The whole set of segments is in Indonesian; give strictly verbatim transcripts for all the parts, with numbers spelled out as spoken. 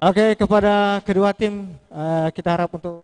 Oke, kepada kedua tim uh, kita harap untuk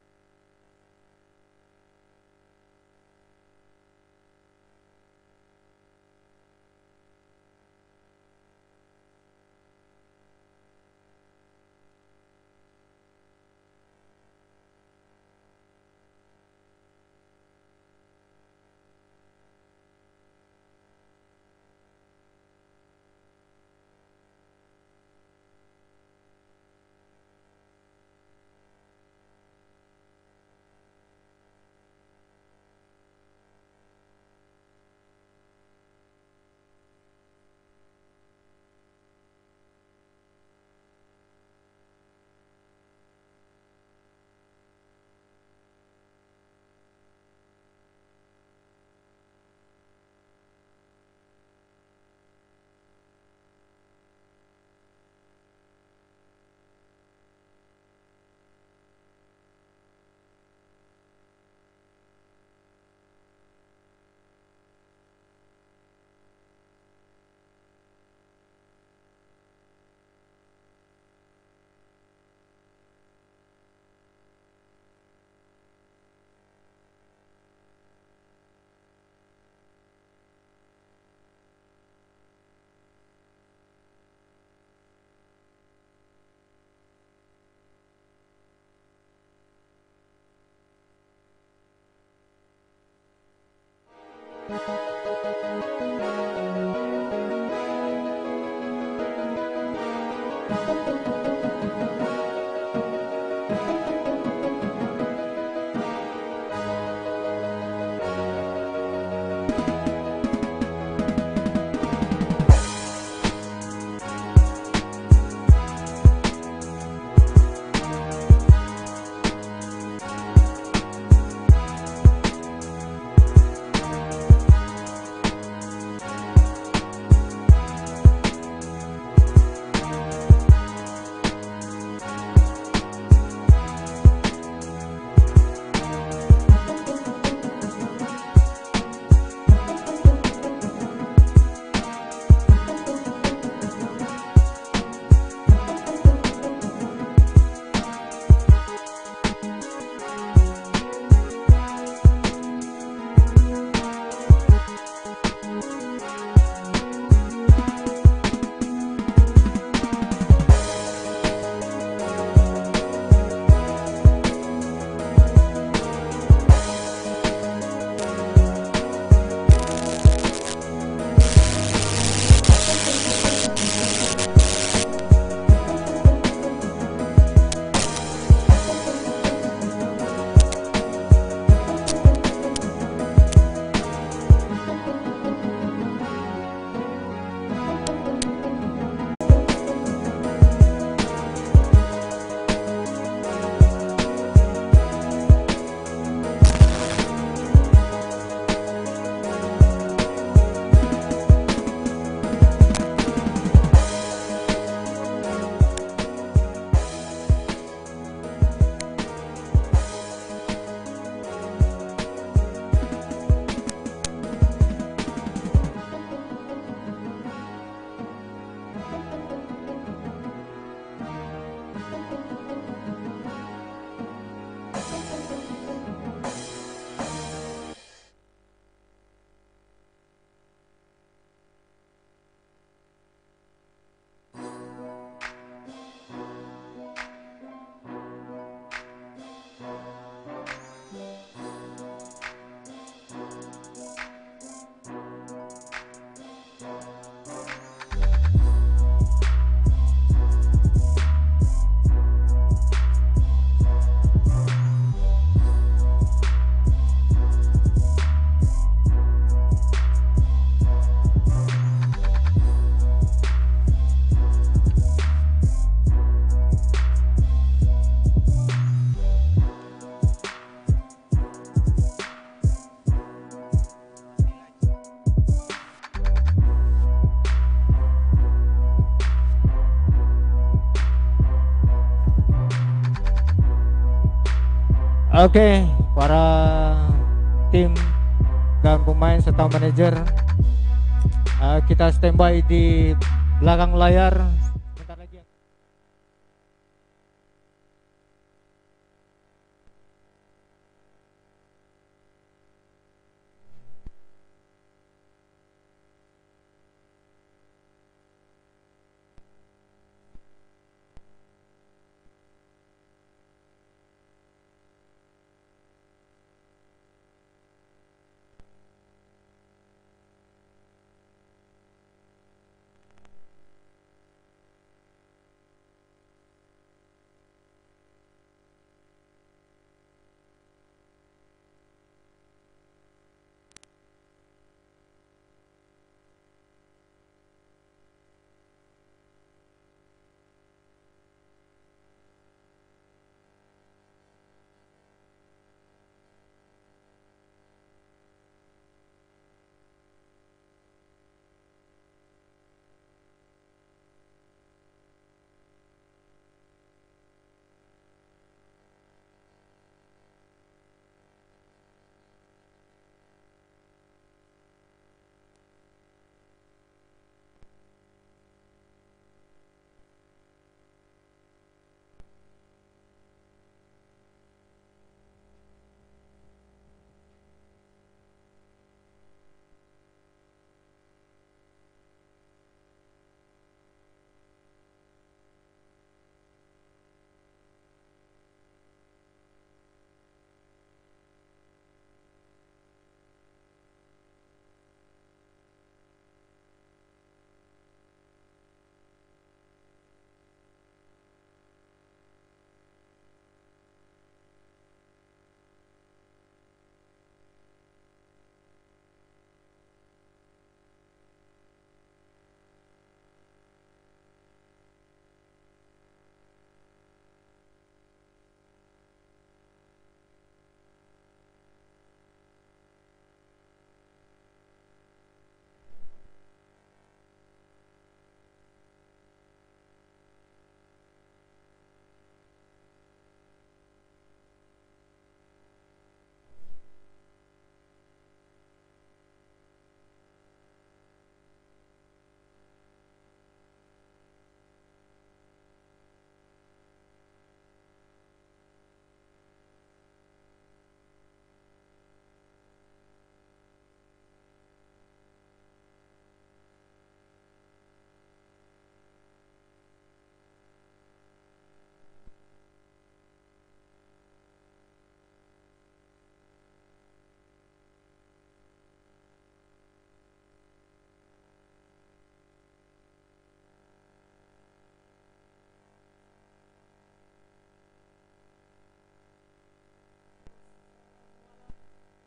Oke, para tim dan pemain serta manajer, uh, kita standby di belakang layar. Bentar lagi.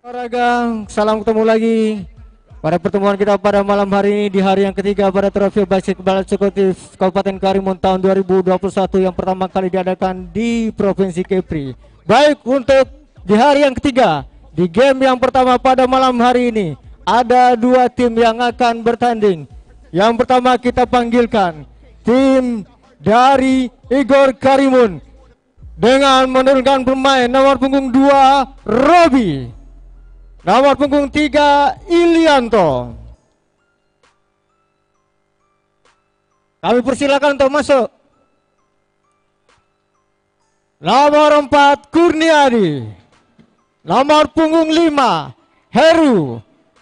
Olahraga, salam ketemu lagi pada pertemuan kita pada malam hari ini di hari yang ketiga pada Trofi Basketball Eksekutif Kabupaten Karimun tahun dua ribu dua puluh satu yang pertama kali diadakan di Provinsi Kepri. Baik, untuk di hari yang ketiga, di game yang pertama pada malam hari ini ada dua tim yang akan bertanding. Yang pertama kita panggilkan tim dari Igor Karimun dengan menurunkan pemain nomor punggung dua Robi, nomor punggung tiga Ilianto. Kami persilakan untuk masuk. Nomor empat Kurniadi, nomor punggung lima Heru.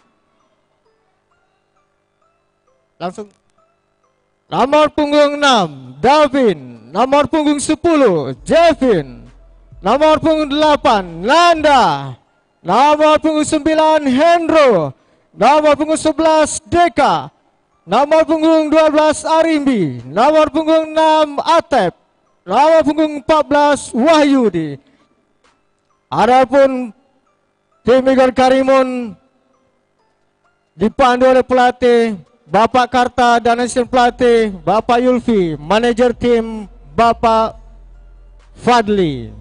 Langsung. Nomor punggung enam Davin, nomor punggung sepuluh Jevin, nomor punggung delapan Nanda, nomor punggung sembilan Hendro, nomor punggung sebelas Deka, nomor punggung dua belas Arimbi, nomor punggung enam Atep, nomor punggung empat belas Wahyudi. Adapun tim Igor Karimun dipandu oleh pelatih Bapak Karta dan asisten pelatih Bapak Yulfi, manajer tim Bapak Fadli.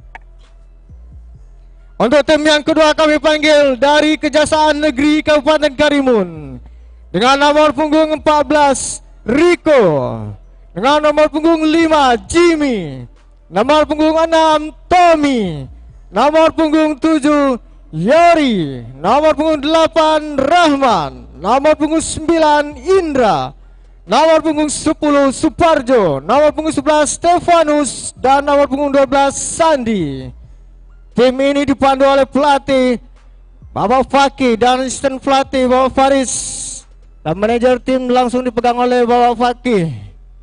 Untuk tim yang kedua kami panggil dari Kejaksaan Negeri Kabupaten Karimun dengan nomor punggung empat belas Riko, dengan nomor punggung lima Jimmy, nomor punggung enam Tommy, nomor punggung tujuh Yori, nomor punggung delapan Rahman, nomor punggung sembilan Indra, nomor punggung sepuluh Suparjo, nomor punggung sebelas Stefanus, dan nomor punggung dua belas Sandi. Tim ini dipandu oleh pelatih Bapak Fakih dan asisten pelatih Bapak Faris, dan manajer tim langsung dipegang oleh Bapak Fakih.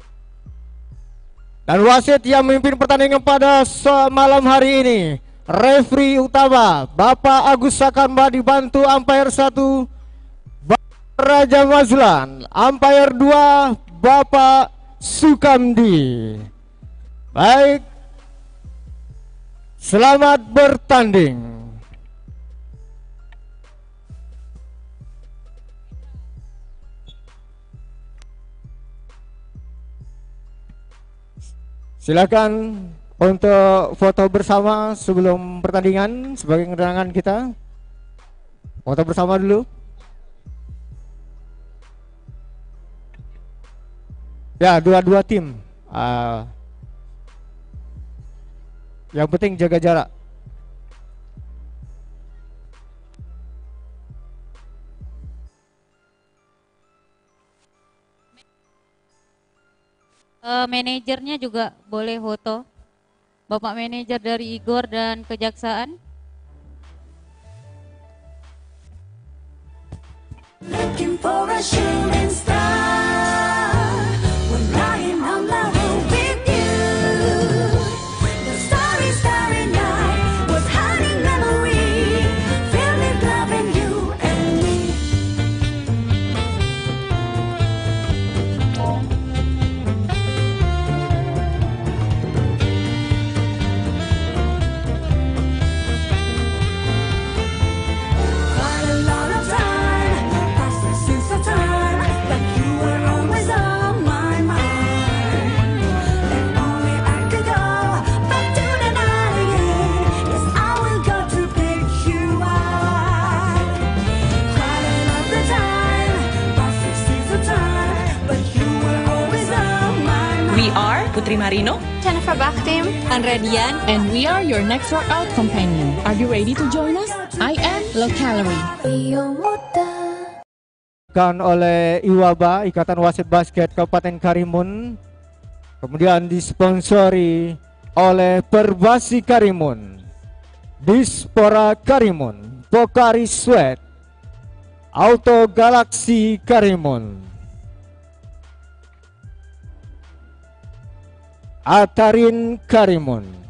Dan wasit yang memimpin pertandingan pada malam hari ini, referee utama Bapak Agus Sakamba dibantu umpire satu Bapak Raja Mazlan, umpire dua Bapak Sukamdi. Baik, selamat bertanding. Silakan untuk foto bersama sebelum pertandingan sebagai keterangan kita. Foto bersama dulu. Ya, dua-dua tim. Uh, yang penting jaga jarak. Uh, manajernya juga boleh foto. Bapak manajer dari Igor dan Kejaksaan. Looking for a shooting star, we're lying on level with you. The starry, starry night was hiding memory, filled with loving you and me. Quite a lot of time passed since the time, but you were always on my mind. If only I could go back to the night again, yes, I will go to pick you up. Quite a lot of time passed since the time, but you were always on my mind. We are Putri Marino, Jennifer Bakhtim, Andrea Dian, and we are your next workout companion. Are you ready to join us? I am Low Calorie. Kan oleh Iwaba, Ikatan Wasit Basket Kabupaten Karimun, kemudian disponsori oleh Perbasi Karimun, Dispora Karimun, Pokari Sweat, Auto Galaxy Karimun, Atarin Karimun.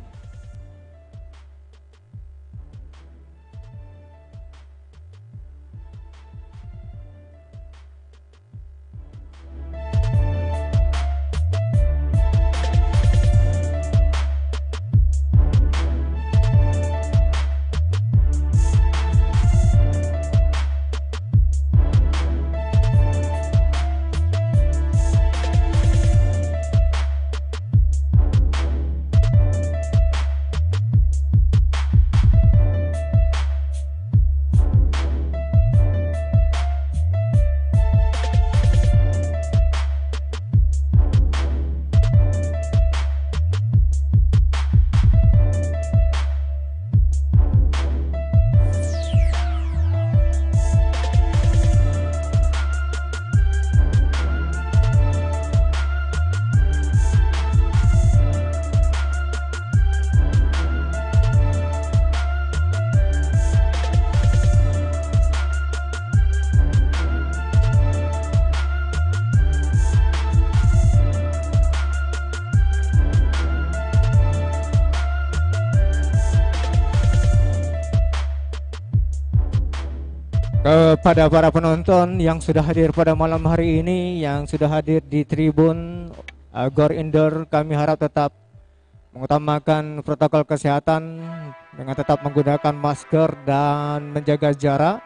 Kepada para penonton yang sudah hadir pada malam hari ini, yang sudah hadir di tribun uh, Gor Indoor, kami harap tetap mengutamakan protokol kesehatan dengan tetap menggunakan masker dan menjaga jarak.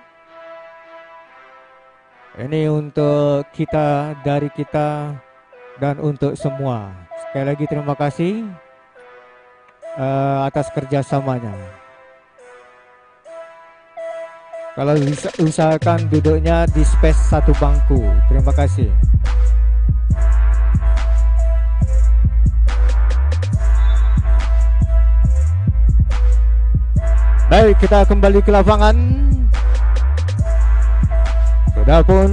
Ini untuk kita, dari kita, dan untuk semua. Sekali lagi terima kasih uh, atas kerjasamanya. Kalau bisa usahakan duduknya di space satu bangku. Terima kasih. Baik, kita kembali ke lapangan. Sudah pun.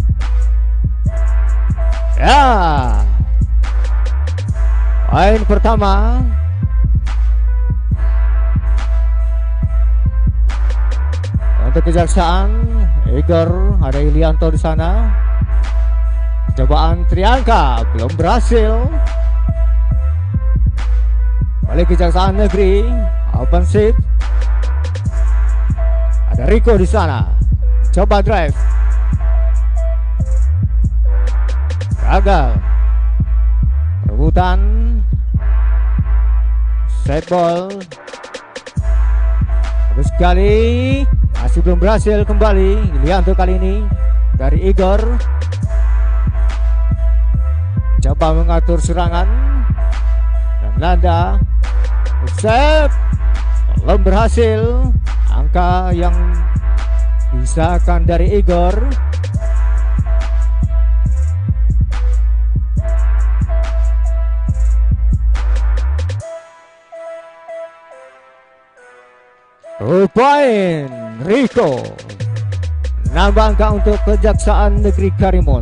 Ya. Poin pertama. Untuk Kejaksaan, Igor, ada Ilianto di sana. Cobaan triangka belum berhasil. Balik Kejaksaan Negeri, open shift. Ada Rico di sana. Coba drive. Gagal. Rebutan. Set ball. Bagus sekali. Masih belum berhasil kembali. Ilianto kali ini dari Igor. Coba mengatur serangan. Dan Landa. Set. Belum berhasil. Angka yang disahkan dari Igor. Two point Rico. Nambah angka untuk Kejaksaan Negeri Karimun.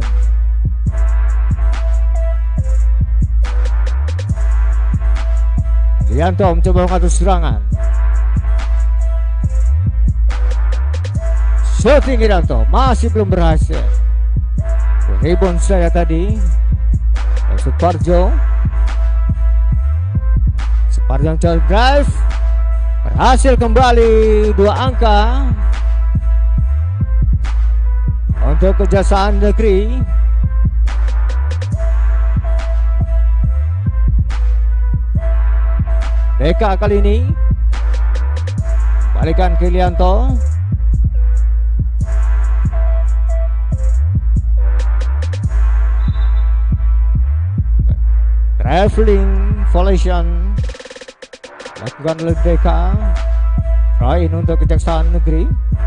Ilianto mencoba mengatur serangan. Shooting Ilianto masih belum berhasil. Rebound saya tadi. Suparjo. Suparjo mencoba drive. Berhasil kembali dua angka untuk Kejaksaan Negeri. Deka kali ini balikan ke Ilianto. Traveling violation lakukan oleh Deka. Try untuk Kejaksaan Negeri.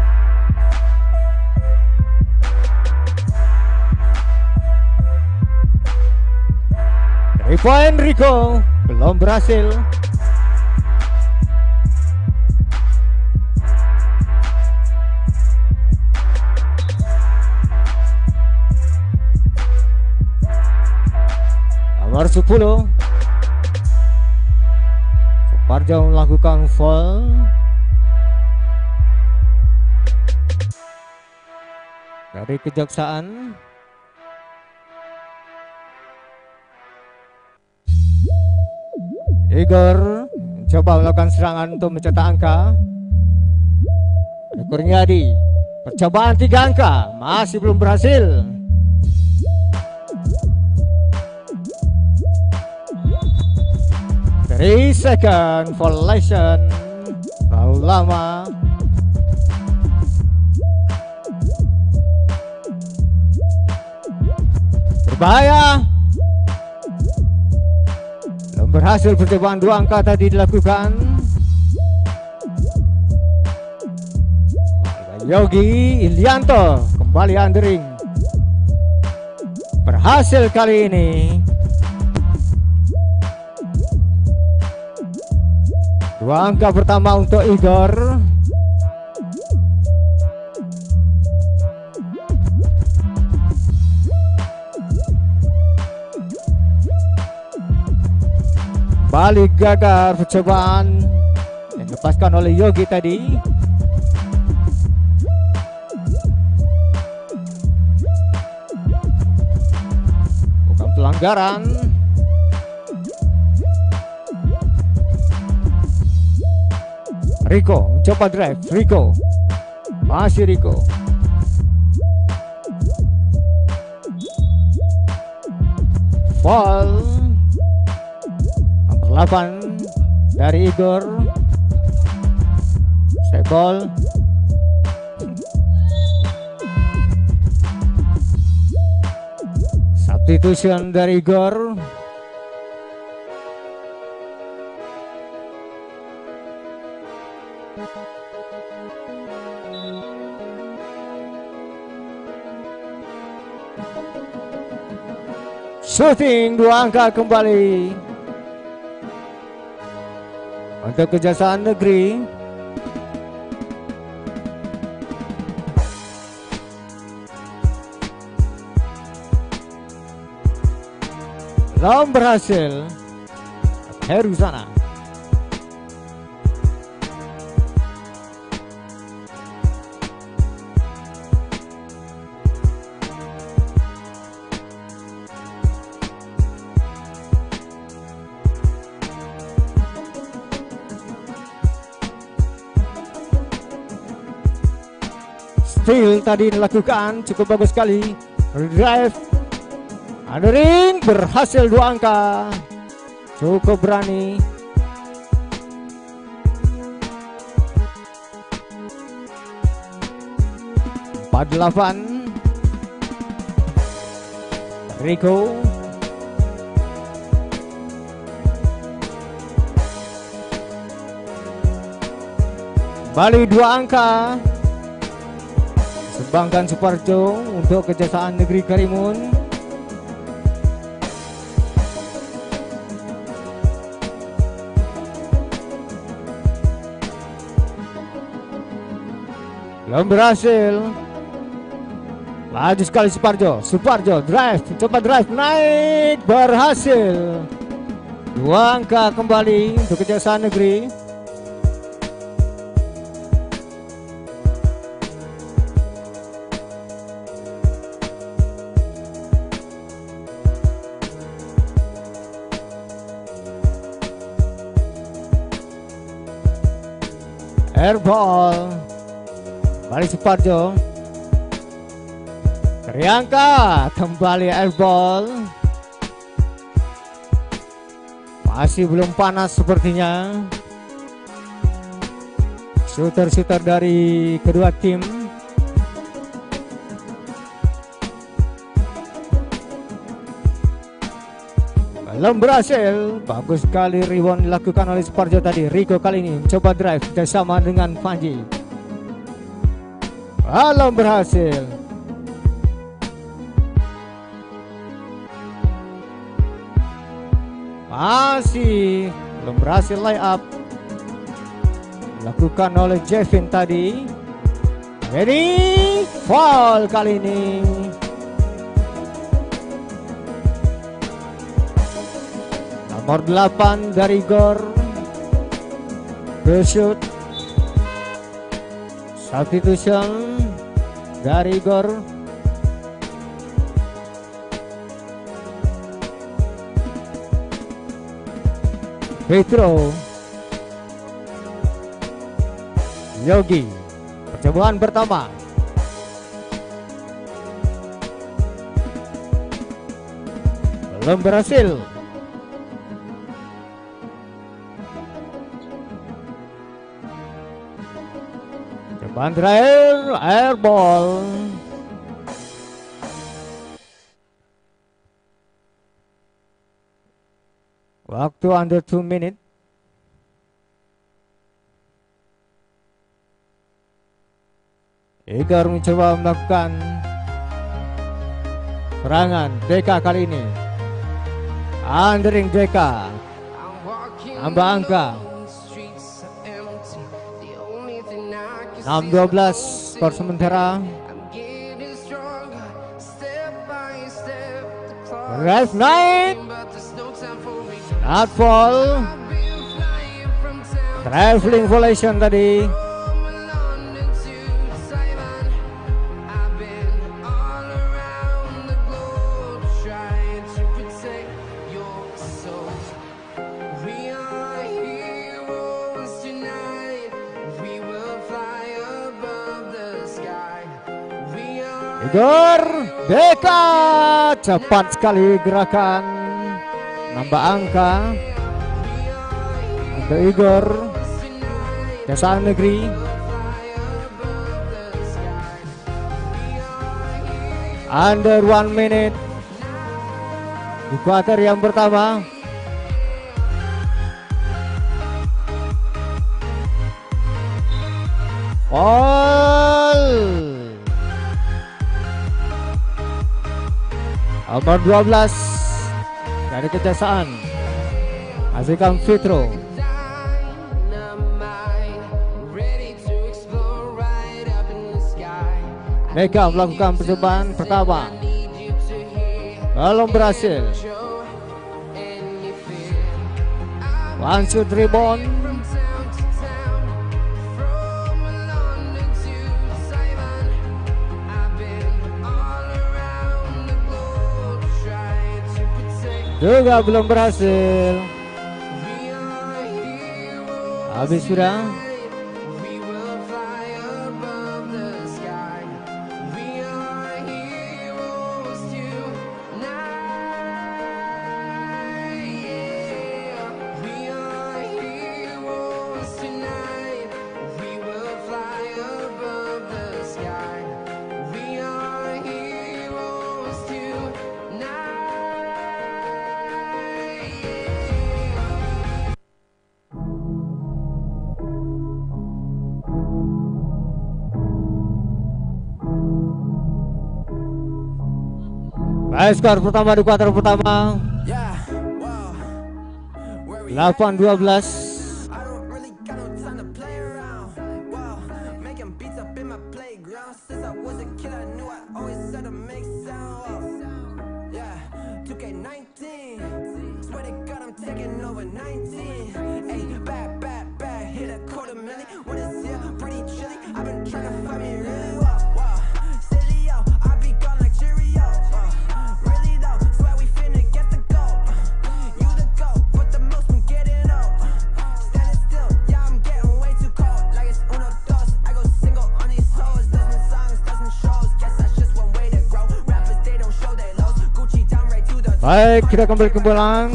Three point Rico belum berhasil. Nomor sepuluh Suparjo melakukan foul dari Kejaksaan. Igor mencoba melakukan serangan untuk mencetak angka. Ada Kurniadi, percobaan tiga angka masih belum berhasil. Three second violation, terlalu lama. Berbahaya. Belum berhasil percobaan dua angka tadi dilakukan. Yogi Ilianto kembali undering. Berhasil kali ini. Dua angka pertama untuk Igor. Balik gagal percobaan yang dilepaskan oleh Yogi tadi. Bukan pelanggaran. Rico mencoba drive. Rico masih Rico ball. Nomor delapan dari Igor. Stay ball. Substitution dari Igor. Shooting dua angka kembali untuk Kejaksaan Negeri. Belum berhasil. Heru sana. Steal tadi dilakukan cukup bagus sekali. Drive. Undering berhasil dua angka. Cukup berani. Empat delapan. Rico. Kembali dua angka. Sumbangkan Suparjo untuk Kejaksaan Negeri Karimun. Belum berhasil. Laju sekali Suparjo. Suparjo drive, coba drive naik, berhasil. Dua angka kembali untuk Kejaksaan Negeri. Airball. Kembali Suparjo. Triangka kembali airball. Masih belum panas sepertinya. Shooter-shooter dari kedua tim. Belum berhasil. Bagus sekali rebound dilakukan oleh Suparjo tadi. Rico kali ini mencoba drive bersama dengan Panji. Belum berhasil. Masih belum berhasil lay up. Dilakukan oleh Jevin tadi. Jadi foul kali ini. Nomor delapan dari Igor. Shoot. Substitution dari Igor. Petro. Yogi. Percobaan pertama. Belum berhasil. Cobaan terakhir, airball. Waktu under two minutes. Igor mencoba melakukan serangan D K kali ini. Undering D K. Tambah angka. enam dua belas skor sementara. Drive naik. Not fall. Traveling violation tadi. Igor D K cepat sekali gerakan. nambah angka untuk Igor Kejaksaan Negeri. Under one minute di kuarter yang pertama. Ball nomor dua belas dari Kejaksaan, hasilkan free throw. Mereka melakukan percobaan pertama, belum berhasil. One shoot rebound. Juga belum berhasil. Habis sudah. Baik, skor pertama di kuarter pertama delapan dua belas. Baik, kita kembali ke bola.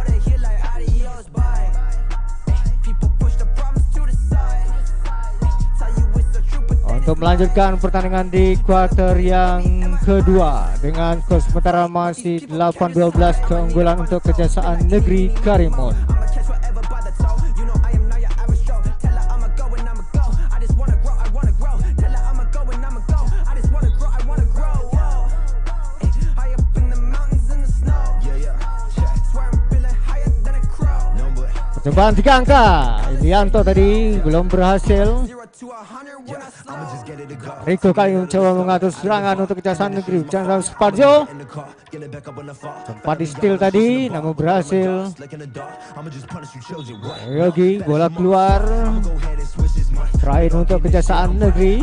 Untuk melanjutkan pertandingan di kuarter yang kedua dengan skor sementara masih delapan dua belas keunggulan untuk Kejaksaan Negeri Karimun. Percobaan tiga angka, Ilianto tadi belum berhasil. Riko kali ini mencoba mengatur serangan untuk Kejaksaan Negeri. Jangan Suparjo sempat di steal tadi, namun berhasil. Yogi bola keluar. Terakhir untuk Kejaksaan Negeri.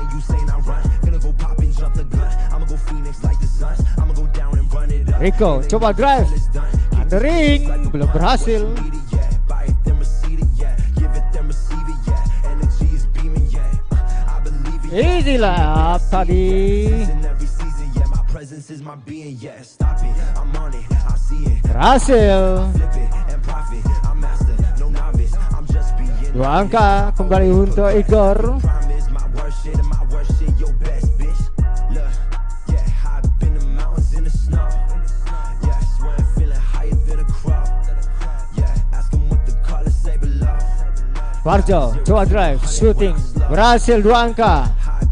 Riko coba drive, under ring, belum berhasil. Easy layup tadi. Berhasil. Dua angka kembali untuk Igor. Parjo coba drive, shooting, berhasil dua angka.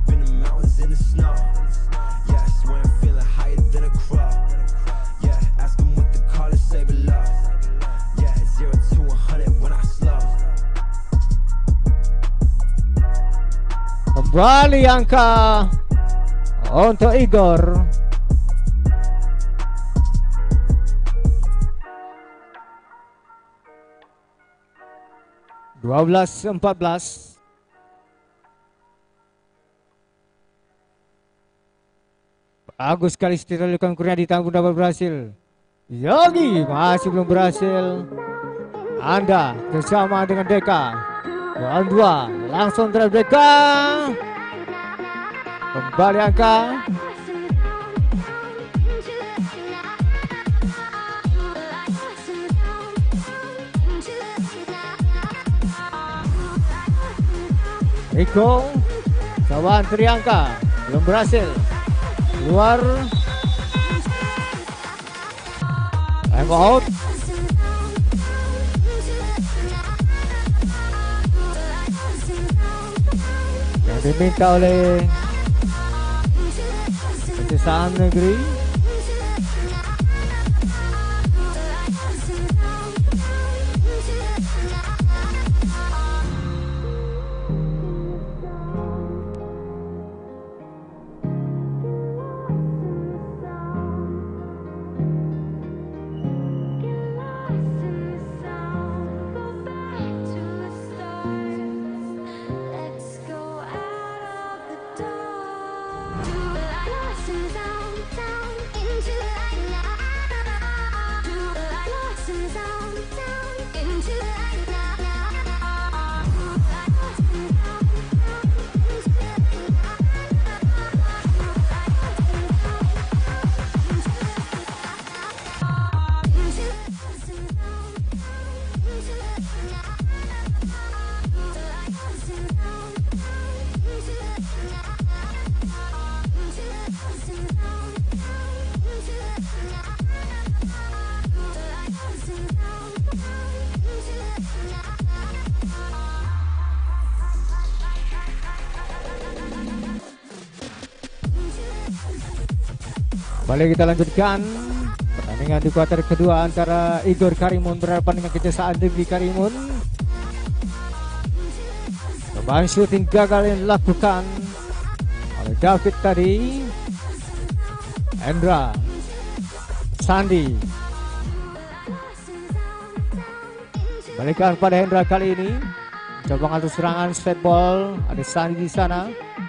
Kembali angka untuk Igor. dua belas empat belas. Bagus sekali dilakukan Kurniadi, tangan dapat berhasil. Yogi masih belum berhasil. Anda bersama dengan Deka. Dua dua, langsung drive Deka. Kembali angka. Rico, cobaan Triangka, belum berhasil. Keluar. Time out. Yang diminta oleh Kejaksaan Negeri. Kembali kita lanjutkan pertandingan di kuarter kedua antara Igor Karimun berhadapan dengan Kejaksaan Negeri Karimun. Cobaan shooting gagal yang dilakukan oleh David tadi. Hendra, Sandi, balikan pada Hendra kali ini. Coba ngatur serangan straight ball, ada Sandi di sana.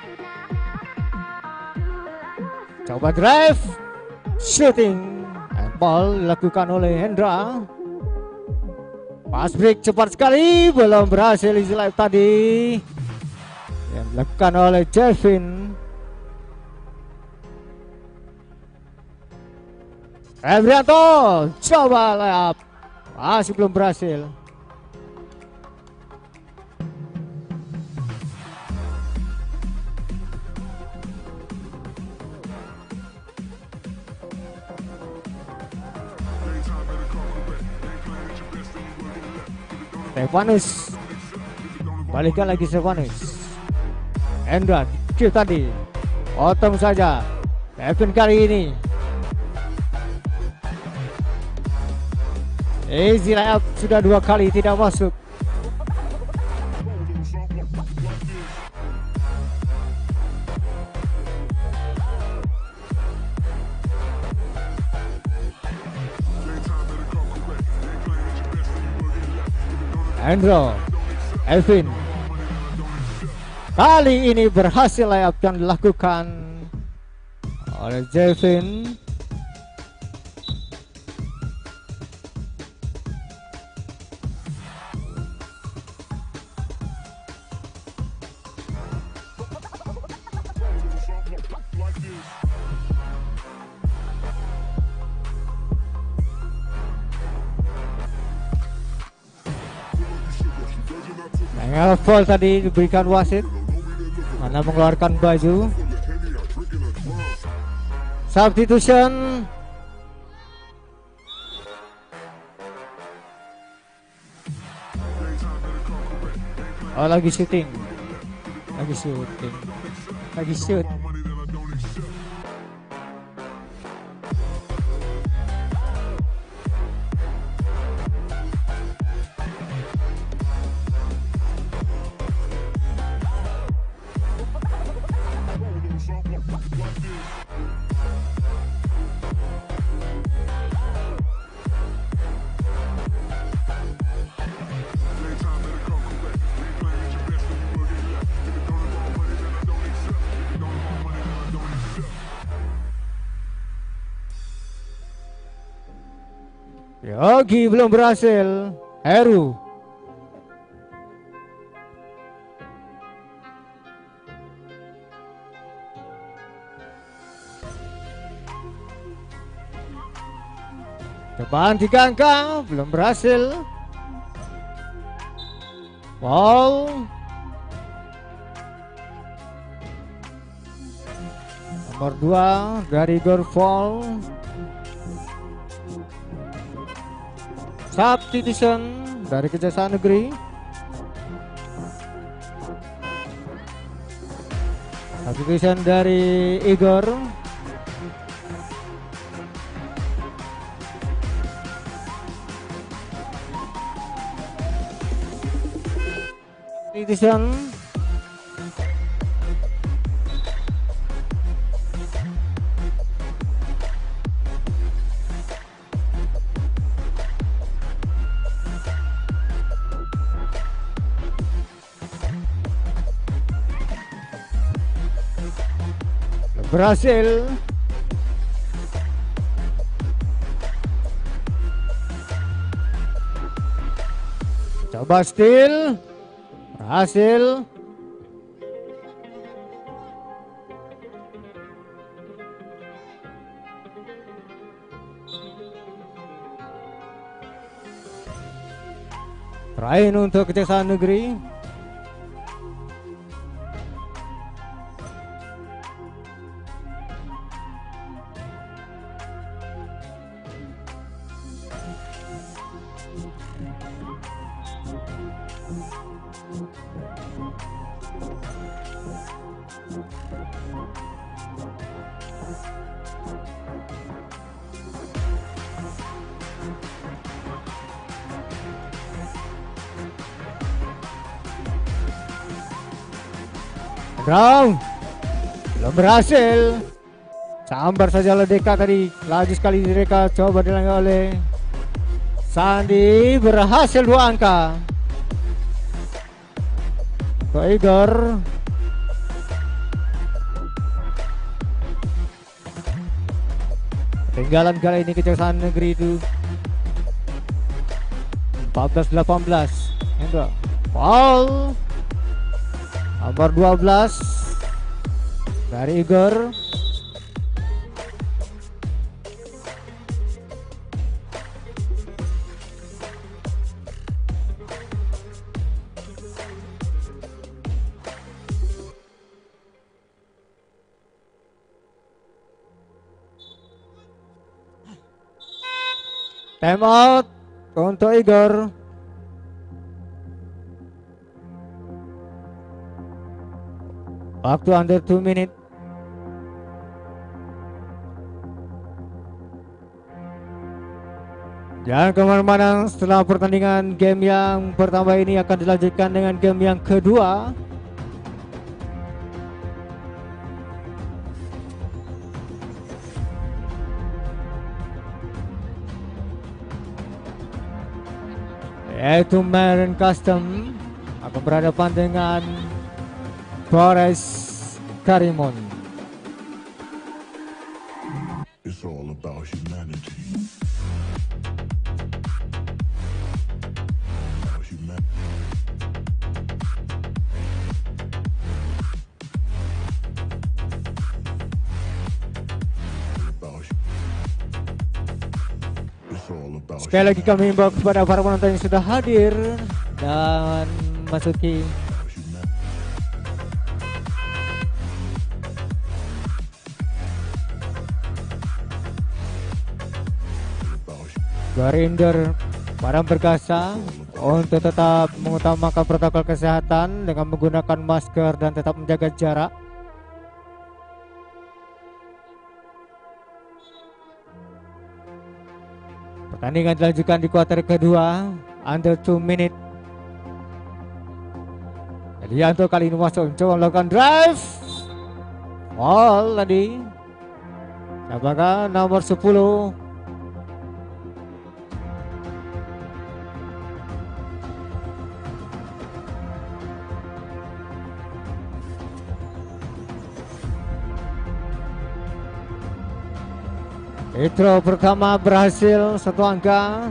Coba drive, shooting, and ball dilakukan oleh Hendra. Pass break cepat sekali, belum berhasil easy live tadi yang dilakukan oleh Jelvin. Febrianto coba layup, masih belum berhasil. Stefanus, balikan lagi Stefanus. Hendra, kill tadi, potong saja. Kevin kali ini easy layup sudah dua kali tidak masuk. Hendro, Elvin, kali ini berhasil layup yang dilakukan oleh Jelvin. Yang foul tadi diberikan wasit karena mengeluarkan baju. Substitution. Oh, lagi shooting. Lagi shooting. Lagi shoot. Yogi belum berhasil. Heru. Cobaan tiga angka belum berhasil. Ball. Nomor dua dari Igor Fall. Substitution dari Kejaksaan Negeri. Substitution dari Igor. Substitution. Berhasil. Coba steal. Berhasil. Terakhir untuk Kejaksaan Negeri. Round belum berhasil. Sambar saja oleh Deka tadi. Laju sekali Deka, coba dilanggar oleh Sandi. Berhasil dua angka untuk Igor. Ketinggalan kali ini Kejaksaan Negeri itu empat belas delapan belas. Yang foul nomor dua belas dari Igor. Time out untuk Igor. Waktu under two minute. Jangan kemana-mana, setelah pertandingan game yang pertama ini akan dilanjutkan dengan game yang kedua. Yaitu Marin Custom akan berhadapan dengan Boris Karimon. It's all about humanity. About humanity. About hu- It's all about Sekali lagi kami himbau kepada para penonton yang sudah hadir dan masuki humanity. Garinder Padang Perkasa untuk tetap mengutamakan protokol kesehatan dengan menggunakan masker dan tetap menjaga jarak. Pertandingan dilanjutkan di kuarter kedua, under two minute. Elianto kali ini masuk mencoba melakukan drive. Foul tadi. Apakah nomor sepuluh? Intro pertama berhasil, satu angka.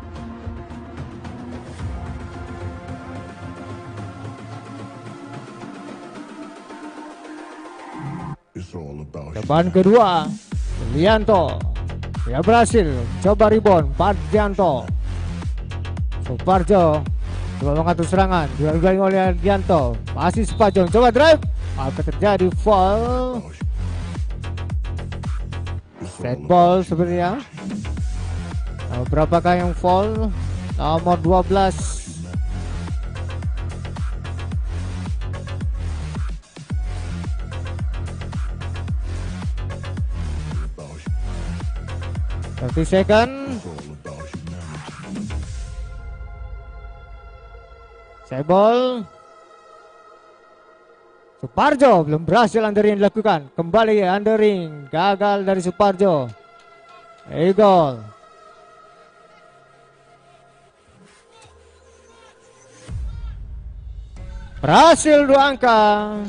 It's all about Depan kedua, Lianto. Dia berhasil, coba rebound, Parjanto. Suparjo coba mengatur serangan, diulangi oleh Lianto. Masih Suparjo, coba drive. Apa terjadi? Foul. Set ball sebenarnya. Nah, berapakah yang fall? Nomor dua belas. thirty second. It's all about humanity. Set ball. Suparjo belum berhasil undering dilakukan. Kembali undering, gagal dari Suparjo. Eagle. Berhasil dua angka.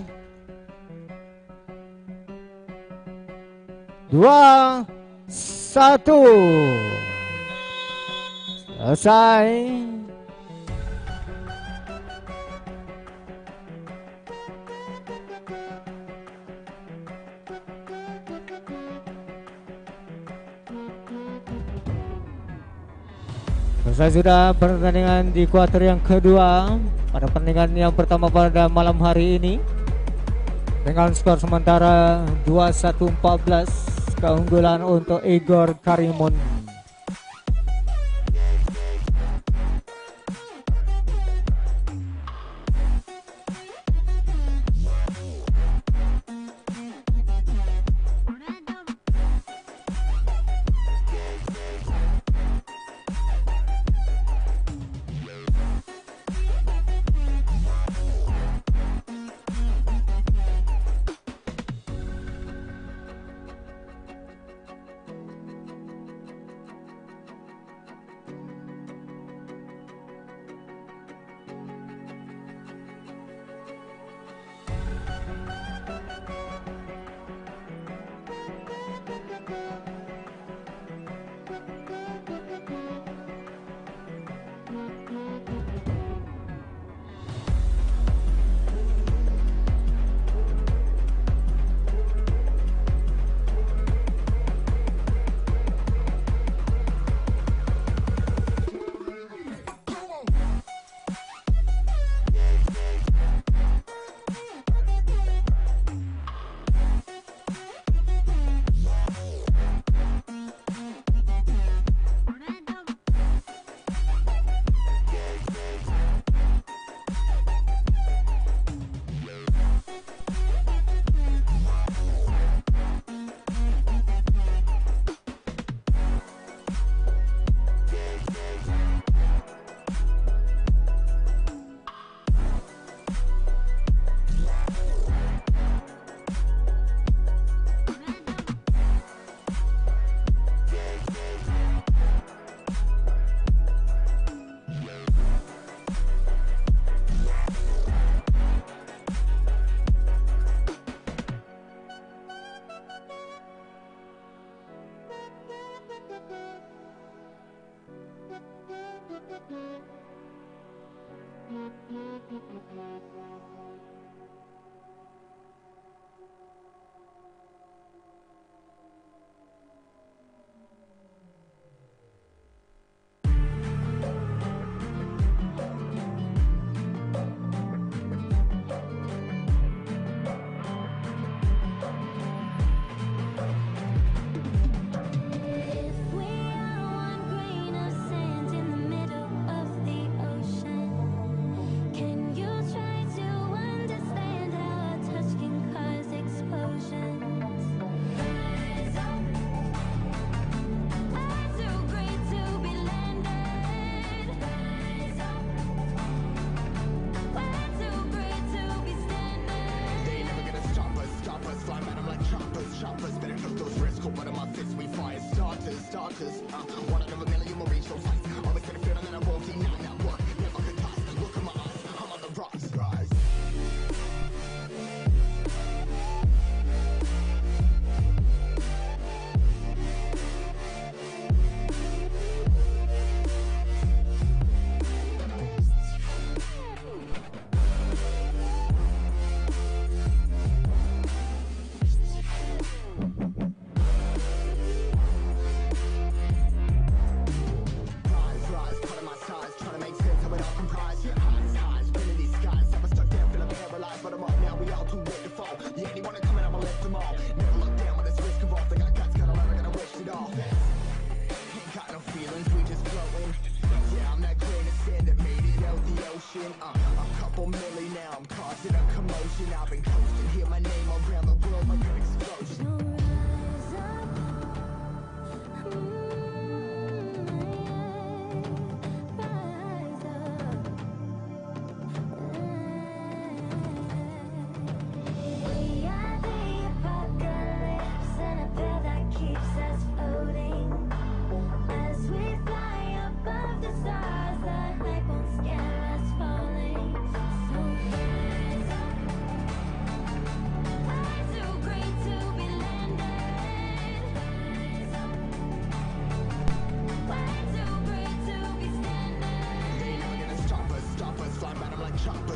Dua satu. Selesai. Selesai sudah pertandingan di kuarter yang kedua pada pertandingan yang pertama pada malam hari ini dengan skor sementara dua puluh satu empat belas keunggulan untuk Igor Karimun.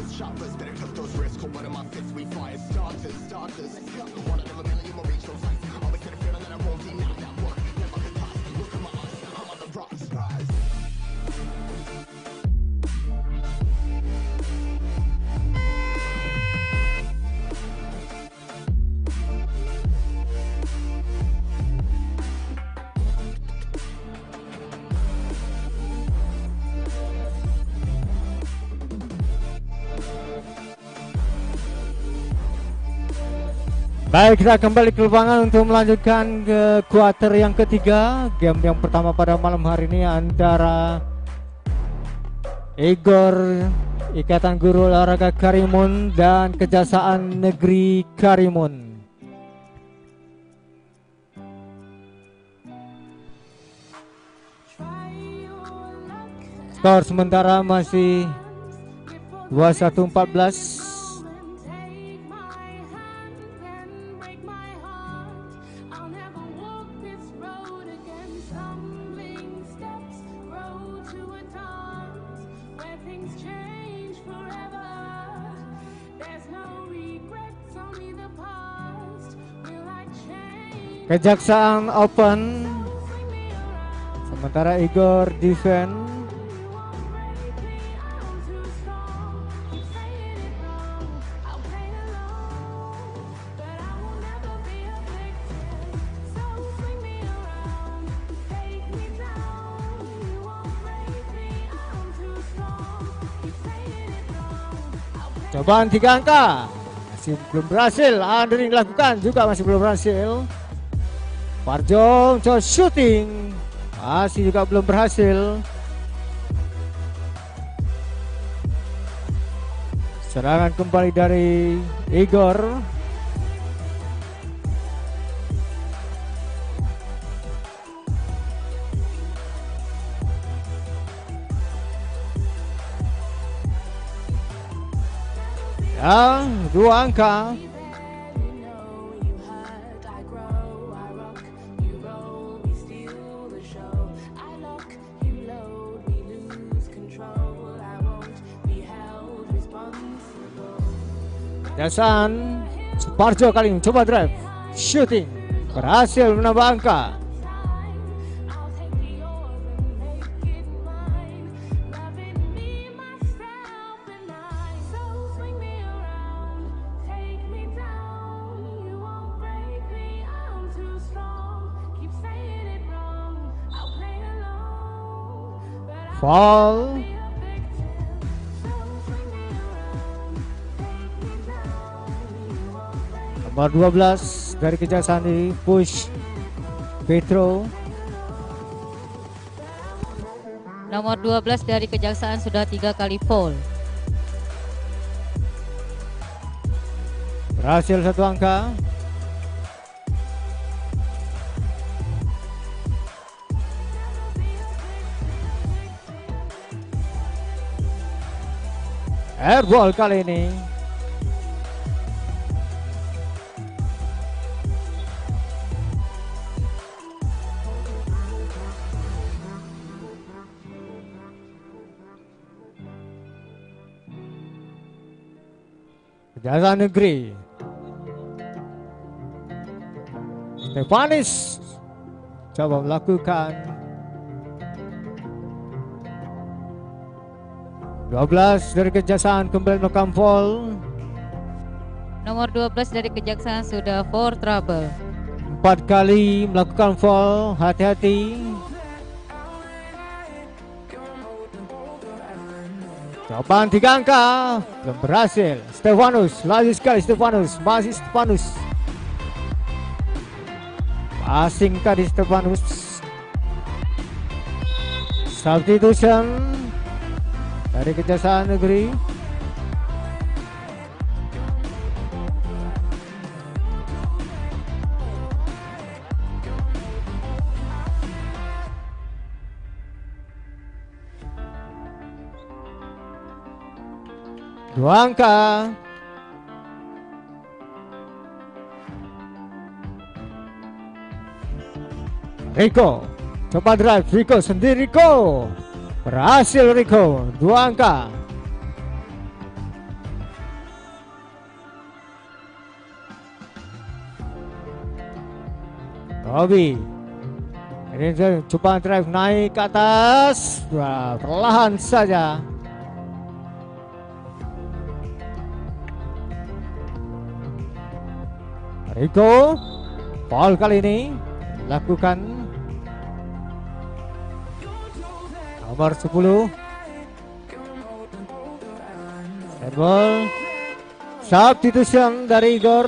Baik, kita kembali ke lapangan untuk melanjutkan ke kuarter yang ketiga. Game yang pertama pada malam hari ini antara Igor Ikatan Guru Olahraga Karimun dan Kejaksaan Negeri Karimun. Skor sementara masih dua puluh satu empat belas. Kejaksaan open, sementara Igor defend. Cobaan tiga angka masih belum berhasil. Andri dilakukan juga masih belum berhasil. Parjong coba shooting masih juga belum berhasil. Serangan kembali dari Igor. Ya, dua angka. Kejaksaan Suparjo kali ini coba drive shooting, berhasil menambah angka. Foul. Nomor dua belas dari Kejaksaan di push Petro. Nomor dua belas dari Kejaksaan sudah tiga kali foul. Berhasil satu angka. Airball kali ini. Kejaksaan Negeri Stefanis coba melakukan dua belas dari Kejaksaan kembali melakukan foul. Nomor dua belas dari Kejaksaan sudah four trouble. Empat kali melakukan foul, hati-hati. Cobaan tiga angka belum berhasil. Stefanus, laju sekali Stefanus, masih Stefanus. Passing tadi Stefanus. Substitution dari Kejaksaan Negeri. Dua angka. Rico coba drive, Rico sendiri, Rico berhasil. Rico dua angka. Robi. Ini coba drive naik ke atas. Wah, perlahan saja. Rico, foul kali ini lakukan nomor sepuluh. Ball substitution dari Igor.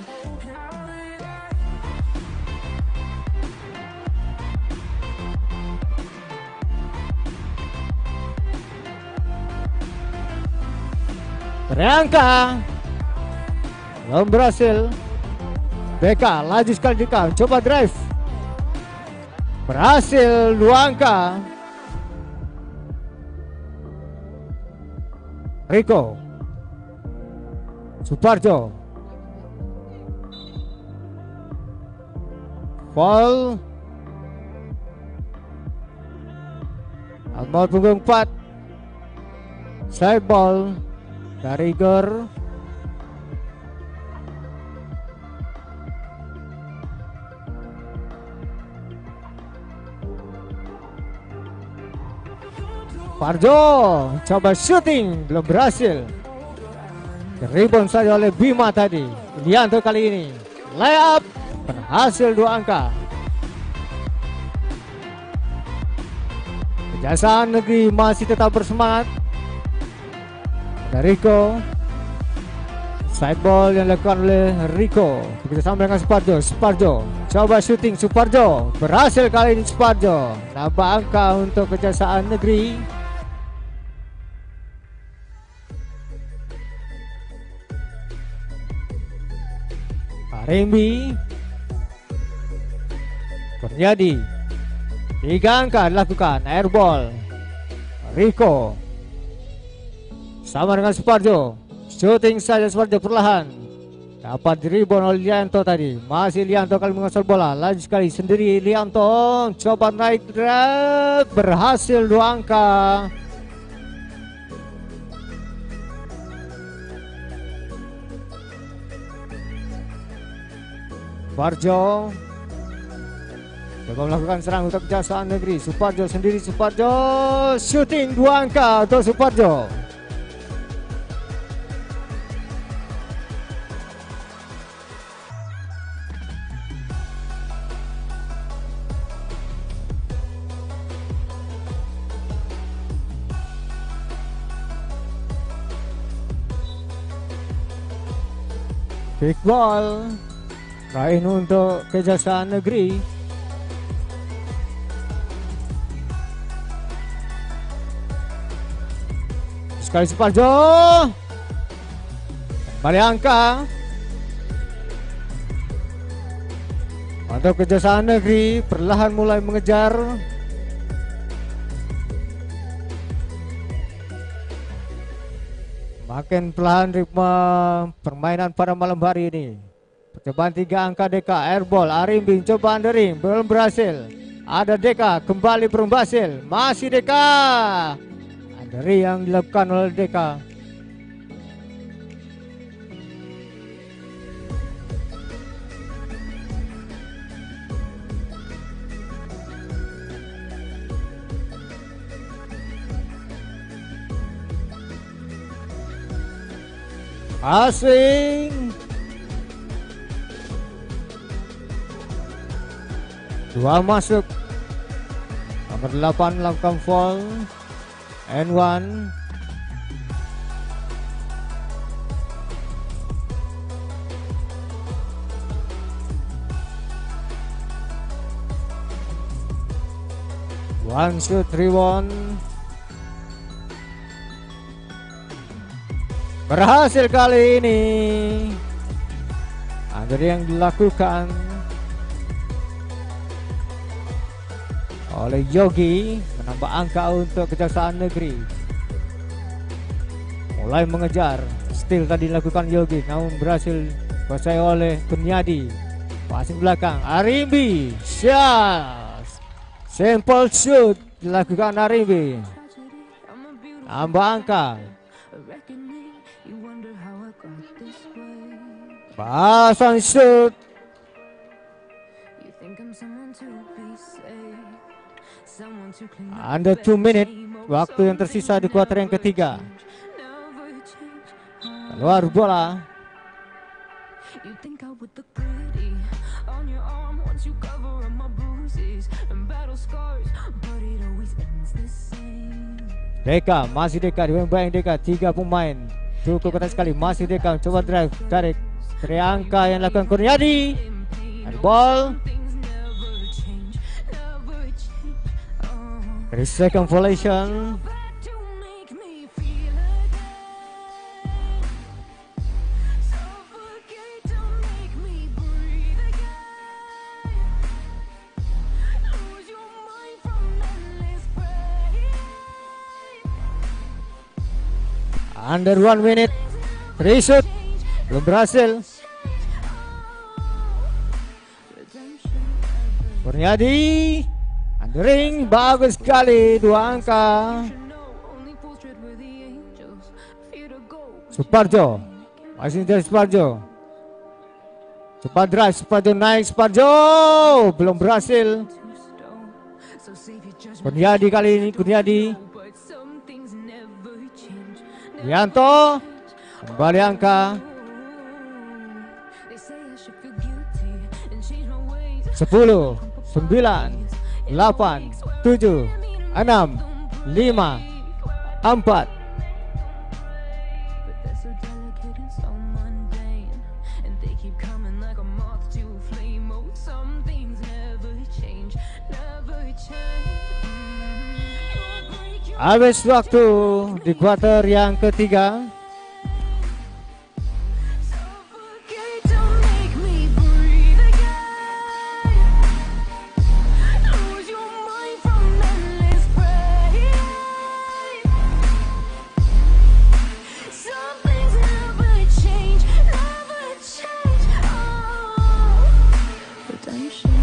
Terangka belum berhasil. B K laju sekali di kau, coba drive, berhasil dua angka. Rico, Suparjo, foul, nomor punggung empat, side ball dari Igor. Parjo coba shooting, belum berhasil. Rebound saja oleh Bima tadi. Ilianto kali ini layup, berhasil dua angka. Kejaksaan Negeri masih tetap bersemangat. Rico, side ball yang dilakukan oleh Rico. Kita sama dengan Suparjo. Suparjo coba shooting, Suparjo berhasil kali ini. Suparjo nambah angka untuk Kejaksaan Negeri. Rembi Kurniadi, tiga angka dilakukan, airball. Rico sama dengan Suparjo, shooting saja Suparjo perlahan, dapat rebound oleh Lianto tadi. Masih Lianto kali mengasal bola, laju sekali sendiri Lianto, coba naik drive, berhasil dua angka. Suparjo coba melakukan serang untuk Kejaksaan Negeri. Suparjo sendiri, Suparjo shooting dua angka untuk Suparjo. Big ball Rain untuk Kejaksaan Negeri. Sekali Suparjo, kembali angka untuk Kejaksaan Negeri, perlahan mulai mengejar. Makin pelan ritme permainan pada malam hari ini. Percobaan tiga angka Deka, airball, Arimbing coba undering, belum berhasil. Ada Deka, kembali belum berhasil. Masih Deka, undering yang dilakukan oleh Deka. Asing dua masuk, nomor delapan melakukan foul, and one. One shoot, three one. Berhasil kali ini. Ada yang dilakukan oleh Yogi, menambah angka untuk Kejaksaan Negeri. Mulai mengejar, steal tadi dilakukan Yogi, namun berhasil kuasai oleh Kurniadi. Passing belakang, Arimbi, shot, simple shoot dilakukan Arimbi. Nambah angka. Pasang shoot. Under two minute, waktu yang tersisa di kuarter yang ketiga. Keluar bola. You think I would look pretty on your arm once you cover up my bruises and battle scars, but it always ends the same. Deka, masih Deka, dibayang Deka, tiga pemain. Cukup ketat sekali, masih Deka, coba drive, tarik. Triangka yang lakukan Kurniadi. And ball. Things never change, never change. Oh, Three second violation. back to make me feel again. Suffocate to make me breathe again. Lose your mind from endless pain. Under one minute. Three shoot. Belum berhasil. Kurniadi. Under ring. Bagus sekali. Dua angka. Only fools tread where the angels fear to go. Suparjo. Masih dari Suparjo. Cepat drive. Suparjo naik. Suparjo. Belum berhasil. So save your judgment, Kurniadi kali ini. Kurniadi. but some things never change. Yanto. Kembali angka. They say I should feel guilty and change my ways. Sepuluh. Sembilan. Delapan. Tujuh. Enam. Lima. Empat. But they're so delicate and so mundane, and they keep coming like a moth to a flame. Oh, some things never change, never change. Mm, you'll break your Habis waktu di kuarter yang ketiga. suffocate to make me breathe again. Lose your mind from endless pain. Some things never change, never change. Oh, redemption.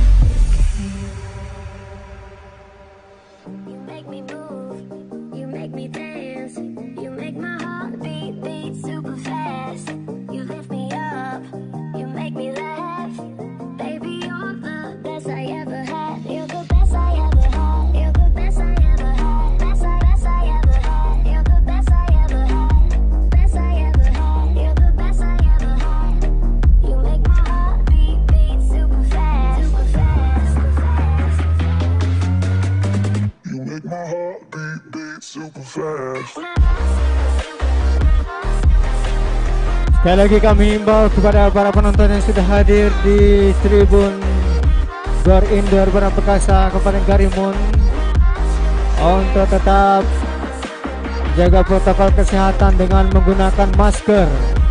You make me move, you make me dance, you make my heart beat, beat super fast. You lift me up, you make me laugh. Baby, you're the best I ever had. You're the best I ever had. You're the best I ever had. Best I, best I ever had. You're the best I ever had. Best I ever had. You're the best I ever had. You make my heart beat, beat super fast. Super fast. Super fast. You make my heart beat, beat super fast. Sekali lagi kami himbau kepada para penonton yang sudah hadir di tribun Gor Indoor Bana Perkasa Kabupaten Karimun untuk tetap jaga protokol kesehatan dengan menggunakan masker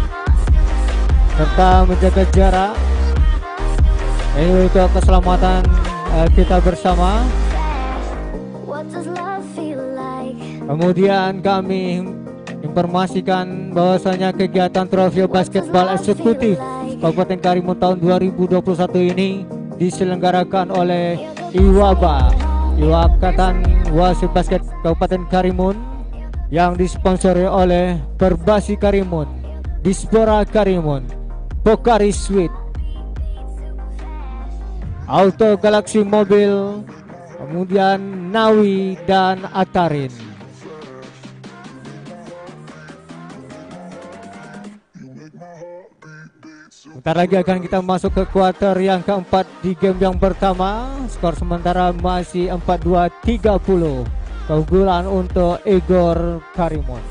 serta menjaga jarak. Ini untuk keselamatan eh, kita bersama. What does love feel like? Kemudian kami informasikan bahwasanya kegiatan Trofeo Basketball Eksekutif Kabupaten Karimun tahun dua ribu dua puluh satu ini diselenggarakan oleh IWABA, Ikatan Wasit Basket Kabupaten Karimun, yang disponsori oleh Perbasi Karimun, Dispora Karimun, Pokari Suite, Auto Galaxy Mobil, kemudian Nawi dan Atarin. Bentar lagi akan kita masuk ke kuarter yang keempat di game yang pertama. Skor sementara masih empat dua tiga puluh. Keunggulan untuk Igor Karimun.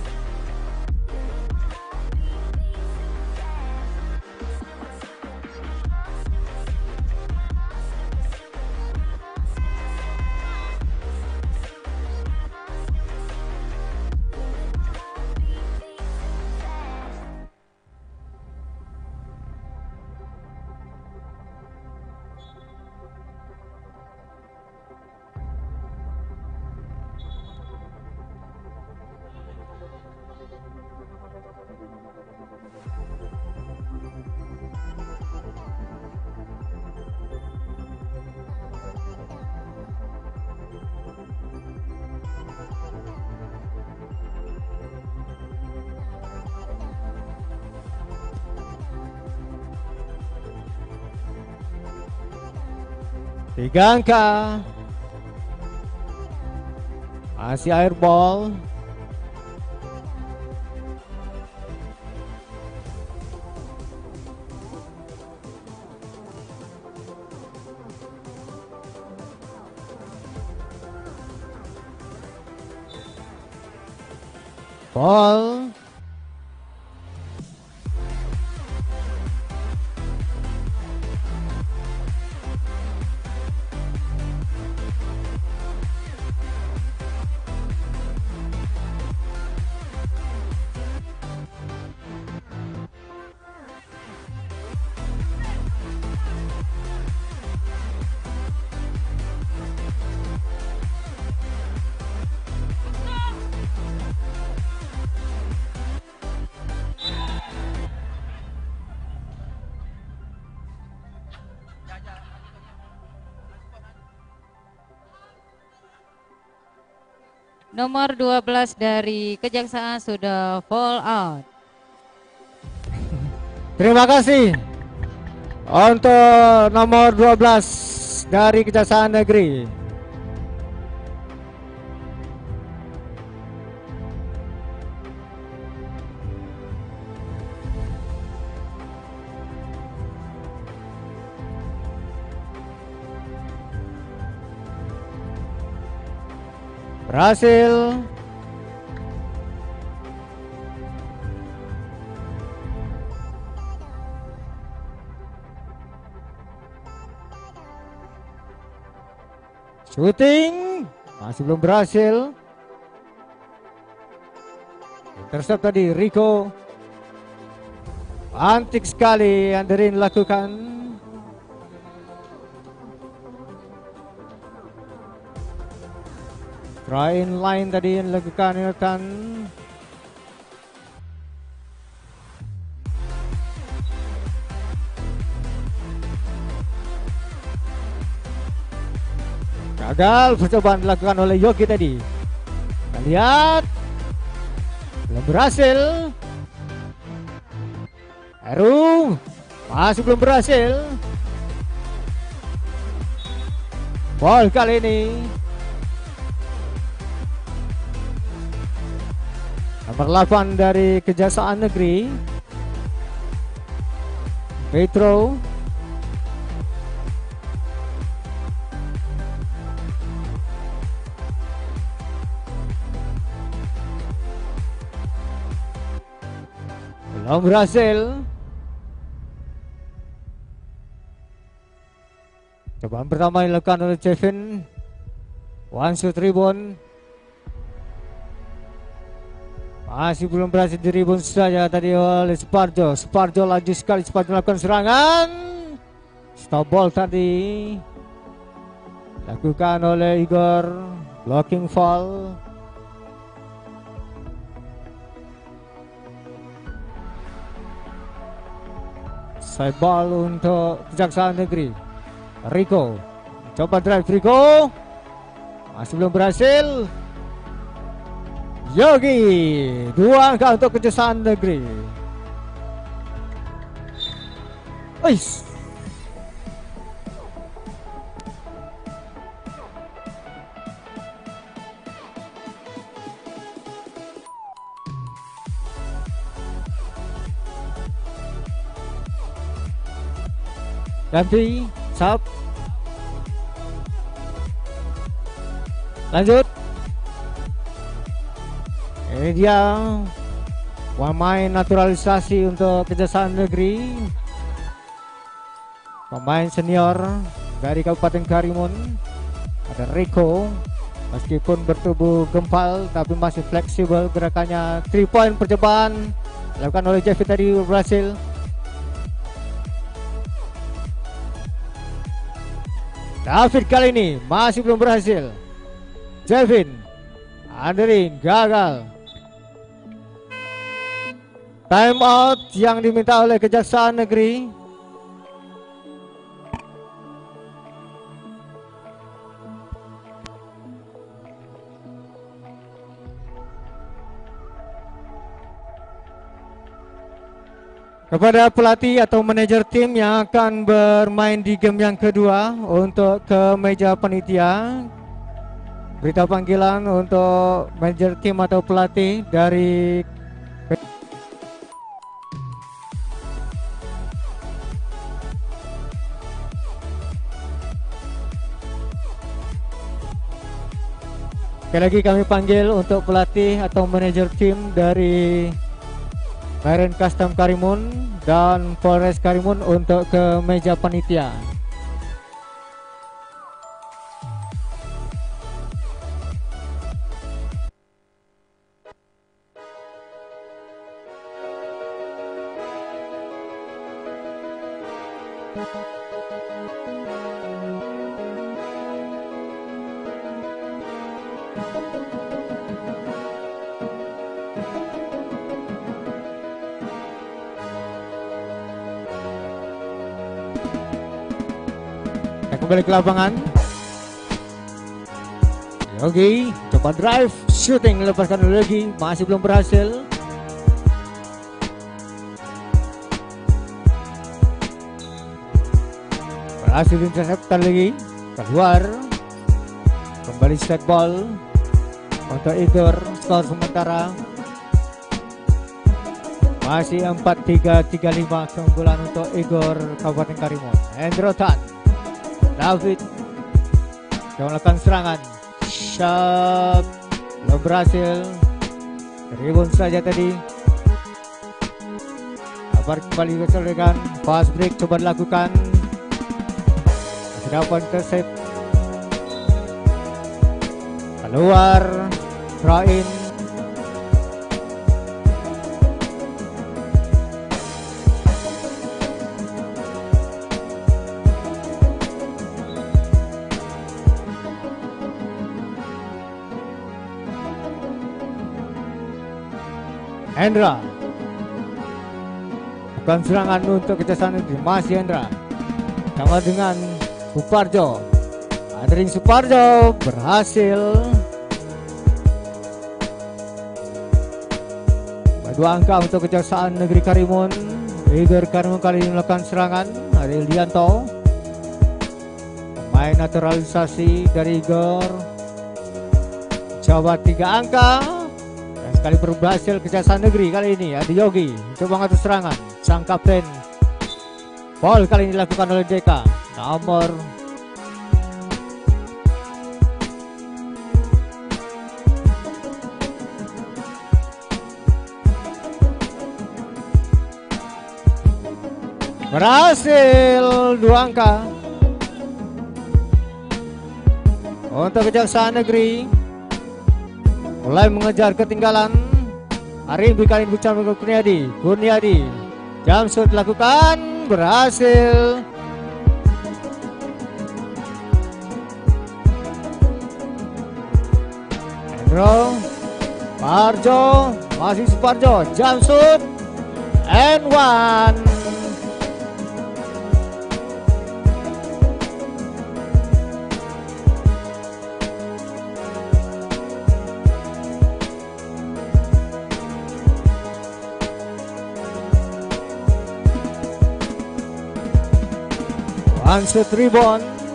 Tiga angka. Masih airball. Ball. Nomor dua belas dari Kejaksaan sudah fall out. Terima kasih untuk nomor dua belas dari Kejaksaan Negeri. Berhasil. Shooting masih belum berhasil. Intercept tadi Rico. Antik sekali Anderin lakukan. Try in line tadi yang dilakukan Nathan. Gagal percobaan dilakukan oleh Yogi tadi. Kita lihat. Belum berhasil. Heru masih belum berhasil. Ball kali ini. Nomor delapan dari Kejaksaan Negeri Petro. Belum berhasil. Cobaan pertama dilakukan oleh Kevin. One shoot rebound. Masih belum berhasil di rebound saja tadi oleh Sparjo. Sparjo laju sekali, Sparjo melakukan serangan. Stop ball tadi lakukan oleh Igor. Blocking foul. Side ball untuk Kejaksaan Negeri. Rico coba drive Rico. Masih belum berhasil. Yogi, dua angka untuk Kejaksaan Negeri. Ais. Ganti, sub. Lanjut. Ini dia pemain naturalisasi untuk Kejaksaan Negeri, pemain senior dari Kabupaten Karimun. Ada Rico, meskipun bertubuh gempal tapi masih fleksibel gerakannya. Three point percobaan dilakukan oleh Jeffy tadi berhasil. David kali ini masih belum berhasil. Jevin Anderin gagal. Time out yang diminta oleh Kejaksaan Negeri. Kepada pelatih atau manajer tim yang akan bermain di game yang kedua untuk ke meja panitia, berita panggilan untuk manajer tim atau pelatih dari sekali lagi kami panggil untuk pelatih atau manajer tim dari Marine Custom Karimun dan Polres Karimun untuk ke meja panitia. Kembali ke lapangan. Yogi coba drive, shooting, lepaskan dulu lagi, masih belum berhasil. Berhasil interceptan lagi, keluar. Kembali set ball untuk Igor, skor sementara masih empat tiga tiga lima keunggulan untuk Igor Kabupaten Karimun. Hendro Tan David melakukan serangan, shot belum berhasil, rebound saja tadi. Kabar kembali kecolongan, fast break coba dilakukan, masih dapat intercept, keluar, throw in. Hendra bukan serangan untuk Kejaksaan Negeri, masih Hendra sama dengan Suparjo. Adring Suparjo berhasil dua angka untuk Kejaksaan Negeri Karimun. Igor Karimun kali ini melakukan serangan. Ariel Dianto main naturalisasi dari Igor, coba tiga angka. Kali berhasil Kejaksaan Negeri kali ini. Adi Yogi coba mengatur serangan, sang kapten. Foul kali ini dilakukan oleh D K nomor berhasil dua angka untuk Kejaksaan Negeri. Mulai mengejar ketinggalan. Arimbi kali ini bicara dengan Kurniadi. Kurniadi jump shot dilakukan, berhasil. Hendro Parjo, masih Suparjo, jump shot and one. One shot rebound.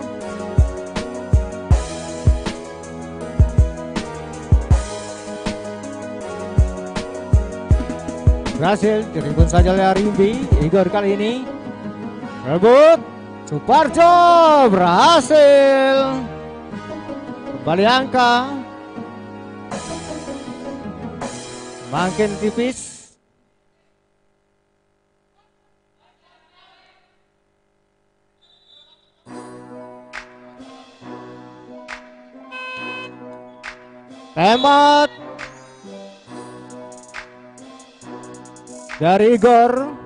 Berhasil diribun saja oleh Arimbi. Igor kali ini rebut. Suparjo berhasil. Kembali angka makin tipis. Hemat dari Igor.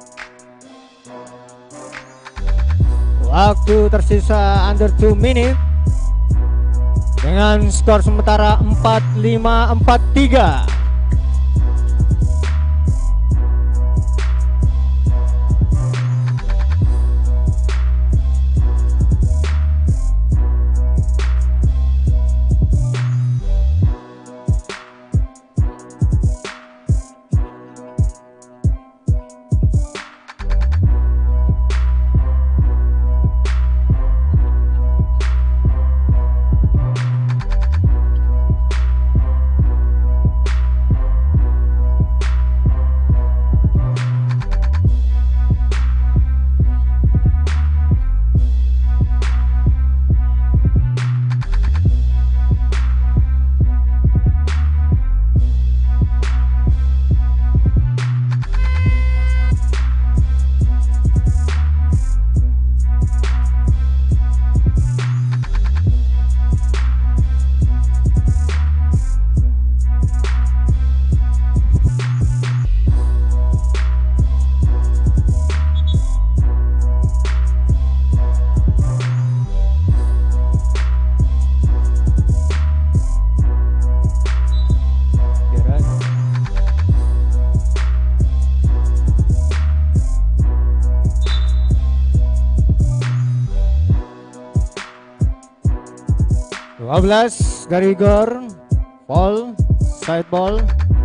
Waktu tersisa under two minute dengan skor sementara empat lima empat tiga. dua belas dari Igor. Ball, side ball.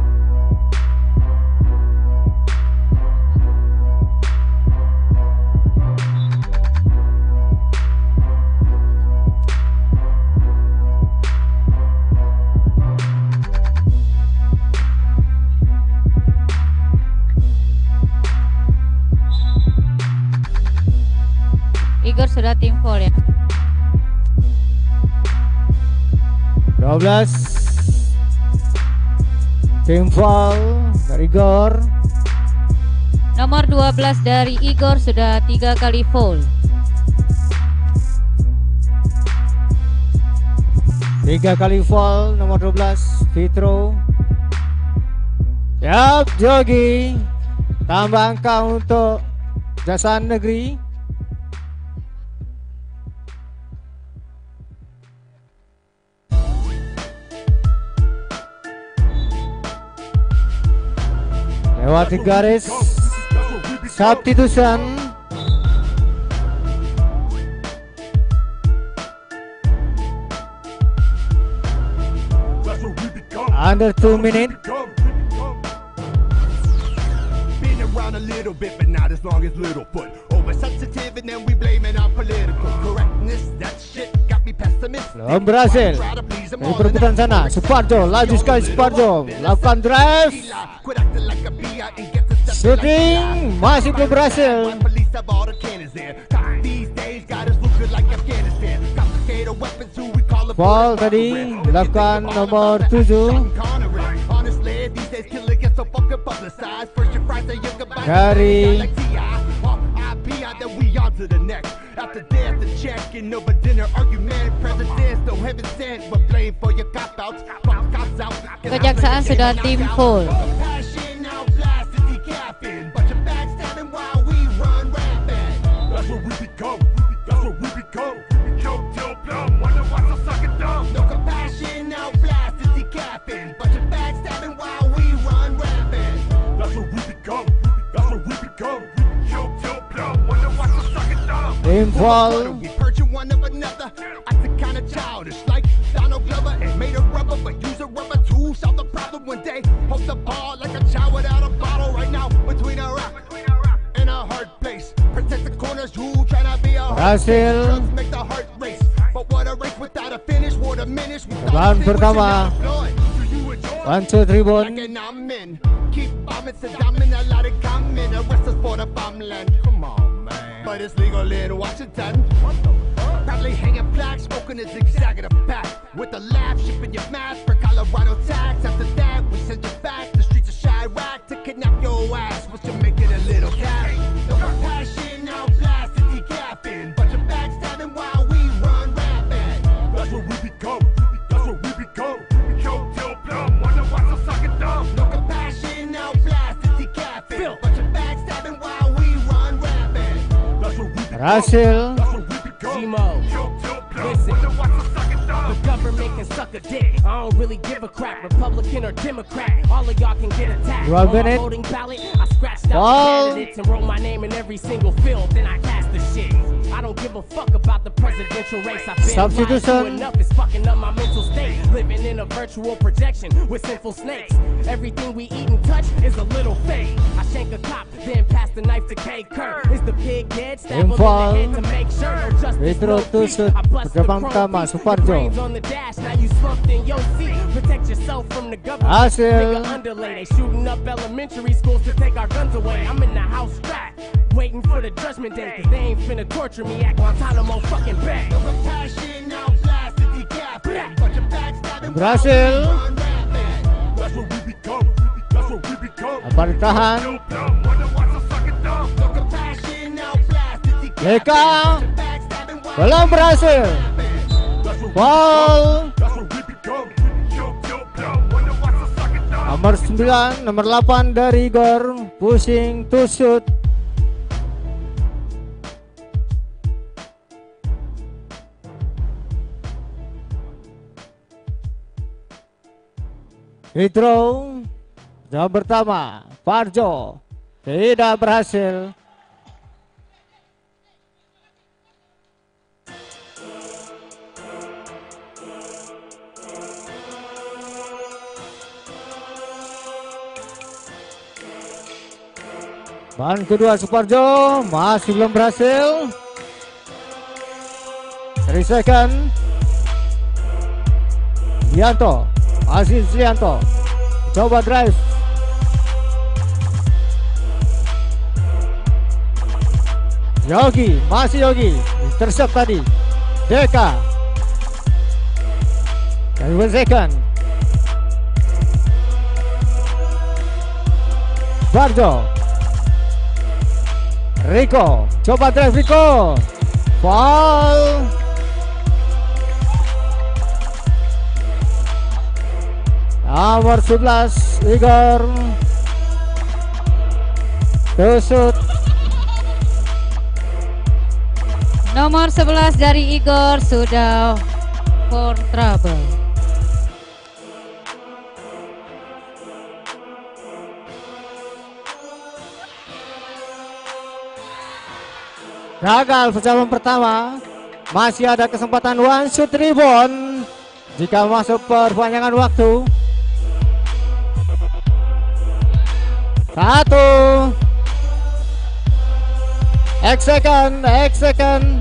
Igor sudah tim foul ya. dua belas tim foul dari Igor. Nomor dua belas dari Igor sudah tiga kali foul. Tiga kali foul nomor dua belas free throw. Siap Jogi. Tambah angka untuk Jasaan Negeri. Lewati garis substitution. Under two minutes. Been around a little bit, but not as long as Littlefoot. Oversensitive and then we blame it on political correctness. That shit got me pessimistic. Belum berhasil. Dari perebutan sana, Suparjo, laju sekali Suparjo, lakukan drive, shooting, masih belum berhasil. Foul tadi dilakukan nomor tujuh dari Kejaksaan sudah tim full. Tim foul. Berhasil. Bahan pertama. One two three bone. But it's legal in Washington. Proudly hanging flags, smoking a zigzag of the pack. With a laugh, shipping your mask for Colorado tax. After that, we send you back. The streets of Chirac to kidnap your ass. Was to make it a little cash. No passion, now blasted, decapping. Bunch of backstabbing while we run rampant. That's what we become. That's what we become. We choke till plumb. Wonder why so sucking dumb. No compassion, now blasted, decapping. Bunch of backstabbing while we run rampant. Berhasil. G-Mo, listen, the government can suck a dick. I don't really give a crap, Republican or Democrat. All of y'all can get attacked. On my voting ballot, I scratched out the candidates and wrote my name in every single field. Then I cast the shit. I don't give a fuck about the presidential race. I've been lied to enough. It's fucking up my mental state. Living in a virtual projection with sinful snakes. Everything we eat and touch is a little fake. I shank a cop, then pass the knife to K. Kurt. Is the pig dead? Stab him in the head to make sure no justice will be. I bust the chrome feet, the brains on the dash. Now you slumped in your seat. Protect yourself from the government. Nigga underlay. They shooting up elementary schools to take our guns away. I'm in the house strapped, waiting for the judgment day. Cause they ain't finna torture me at Guantanamo fucking Bay. Berhasil. Apa ditahan? Leka belum berhasil. Foul. Nomor sembilan, nomor delapan dari Igor, pushing to shoot. Free throw. Jawab pertama, Parjo tidak berhasil. Ban kedua Suparjo masih belum berhasil. tiga second. Lianto, Aziz Lianto coba drive. Yogi, masih Yogi, intercept tadi. Deka, dua second. Barjo, Rico, coba drive Rico. Foul. Nomor sebelas Igor tusuk. Nomor sebelas dari Igor sudah for trouble. Gagal percobaan pertama. Masih ada kesempatan one shoot rebound jika masuk perpanjangan waktu. Satu. X second, X second.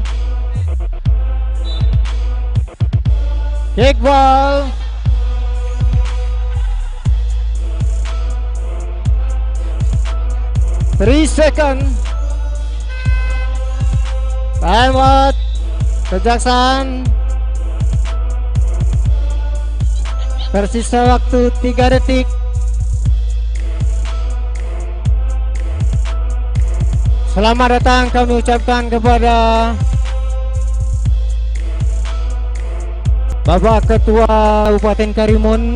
Kickball. Three second. Time out. Kejaksaan. Tersisa waktu tiga detik. Selamat datang kami ucapkan kepada Bapak Ketua Kabupaten Karimun,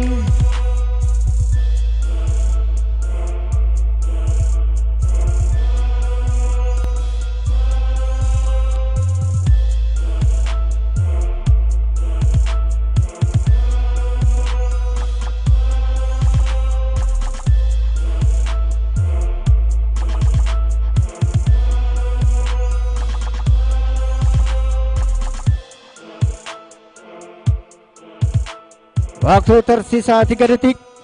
waktu tersisa tiga detik.